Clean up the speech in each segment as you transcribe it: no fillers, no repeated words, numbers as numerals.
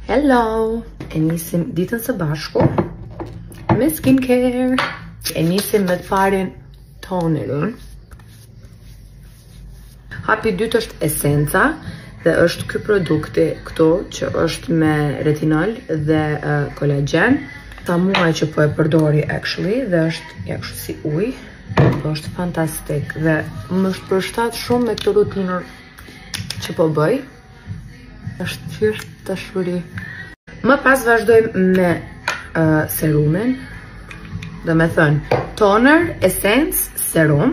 Hello! E nisim ditën së bashku me skincare. E nisim me të parin tonerin. Hapi i dytë është esenca dhe është ky produkti këtu që është me retinol dhe kolagen. Ta muaj që po e përdori actually dhe është ja kështu si ujë, po është fantastik dhe më përshtat shumë me këtë rutinën që po bëj. Është thjesht dashuri. Më pas vazhdojmë me serumin. Do me thënë toner, essence, serum.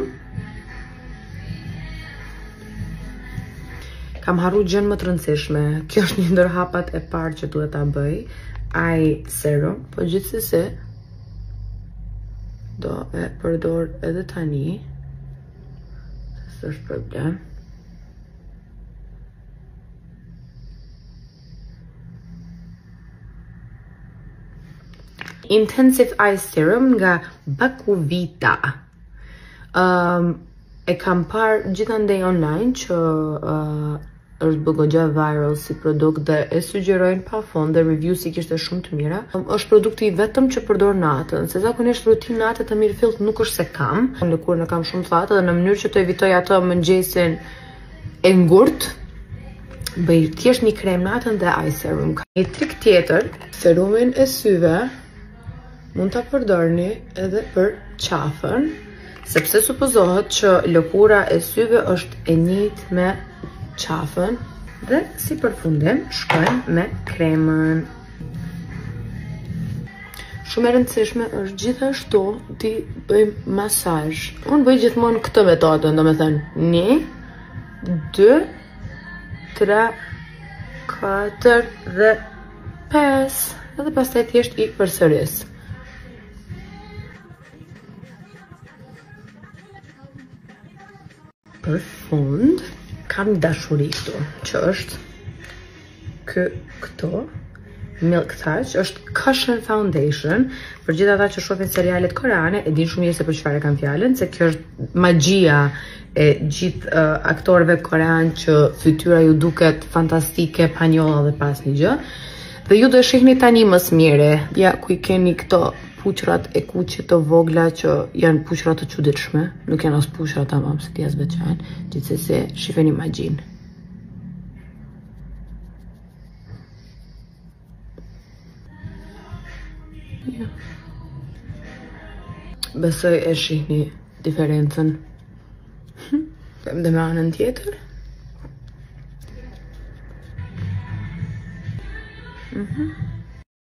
Kam harru gjën më të rëndësishme. Kjo është një ndër hapat e parë që duhet ta bëj. Ai serum, po gjithsesi do e përdor edhe tani. S'është problem. Intensive Eye Serum nga Bakuvita. E kam parë gjithandej online që është bëgogja viral si produkt dhe e sugjerojnë pa fond dhe reviews i kishte shumë të mira. Është produkti vetëm që përdor natën, se zakonisht rutinë natë të mirë fillt nuk është se kam. Në lëkurë në kam shumë të fatë dhe në mënyrë që të evitoj ato mëngjesin e ngurtë, bëj thjesht një krem natën dhe eye serum. Një trik tjetër, serumin e syve mund ta përdorni edhe për qafën, sepse supozohet që lëkura e syve është e njëjtë me qafën dhe si përfundim shkojmë me kremën. Shumë e rëndësishme është gjithashtu ti bëjmë masazh. Unë bëj gjithmonë këtë metodën, domethënë 1, 2, 3, 4 dhe 5 edhe pastaj thjesht i përsëris. Për fund, kam një dashuri këtu, që është këto, Milk Touch, është Cushion Foundation, për gjithë ata që shohin serialet koreane, e din shumë mirë se për çfarë kam fjalën, se kjo është magjia e gjithë aktorëve korean që fytyra ju duket fantastike, pa njolla dhe pas një gjë. Dhe ju do e shihni tani më së miri, ja ku i keni këto puqrat e kuqe të vogla që janë puqra të çuditshme, nuk janë as puqra tamam se ti as veçan, gjithsesi shifeni magjin. Ja. Besoj e shihni diferencën. Dhe me anën tjetër.